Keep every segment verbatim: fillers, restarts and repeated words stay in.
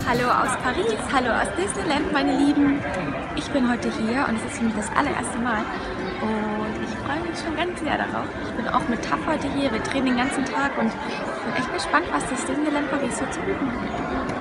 Hallo aus Paris, hallo aus Disneyland, meine Lieben. Ich bin heute hier und es ist für mich das allererste Mal und ich freue mich schon ganz sehr darauf. Ich bin auch mit Taff heute hier, wir drehen den ganzen Tag und bin echt gespannt, was das Disneyland Paris so zu bieten hat.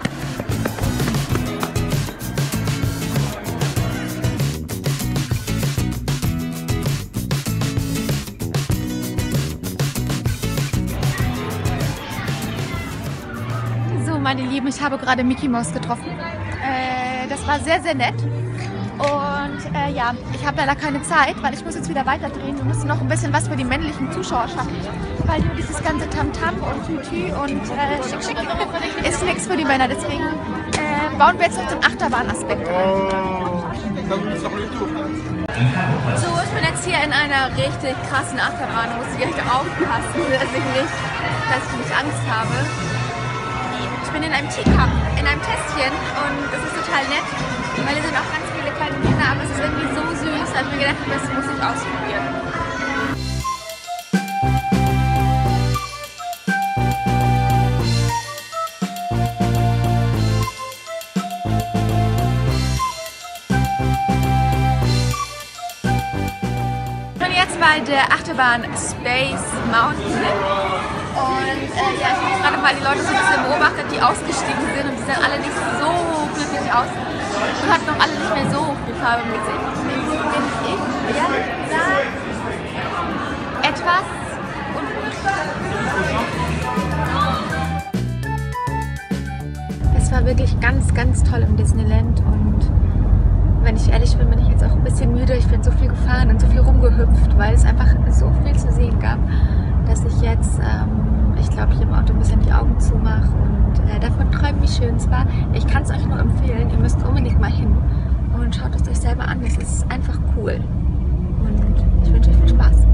Meine Lieben, ich habe gerade Mickey Mouse getroffen. Äh, das war sehr, sehr nett. Und äh, ja, ich habe leider keine Zeit, weil ich muss jetzt wieder weiterdrehen. Wir müssen noch ein bisschen was für die männlichen Zuschauer schaffen. Weil nur dieses ganze Tamtam und Tütü und äh, Schick Schick ist nichts für die Männer. Deswegen äh, bauen wir jetzt noch den Achterbahnaspekt ein. So, ich bin jetzt hier in einer richtig krassen Achterbahn. Da muss ich echt aufpassen, dass ich nicht, dass ich nicht Angst habe. Ich bin in einem Teacup, in einem Tässchen und das ist total nett, weil hier sind auch ganz viele kleine Kinder, aber es ist irgendwie so süß, da habe ich mir gedacht, das muss ich ausprobieren. Ich bin jetzt bei der Achterbahn Space Mountain. Und äh, ja, ich habe gerade mal die Leute so ein bisschen beobachtet, die ausgestiegen sind und die sahen alle nicht so glücklich aus und hatten noch alle nicht mehr so viel Farbe im Gesicht. Deswegen bin ich ja da etwas unruhig. Es war wirklich ganz, ganz toll im Disneyland und wenn ich ehrlich bin, bin ich jetzt auch ein bisschen müde. Ich bin so viel gefahren und so viel rumgehüpft, weil es einfach so viel zu sehen gab, dass ich jetzt, ähm, ich glaube, hier im Auto ein bisschen die Augen zumache und äh, davon träume, wie schön es war. Ich kann es euch nur empfehlen, ihr müsst unbedingt mal hin und schaut es euch selber an. Es ist einfach cool und ich wünsche euch viel Spaß.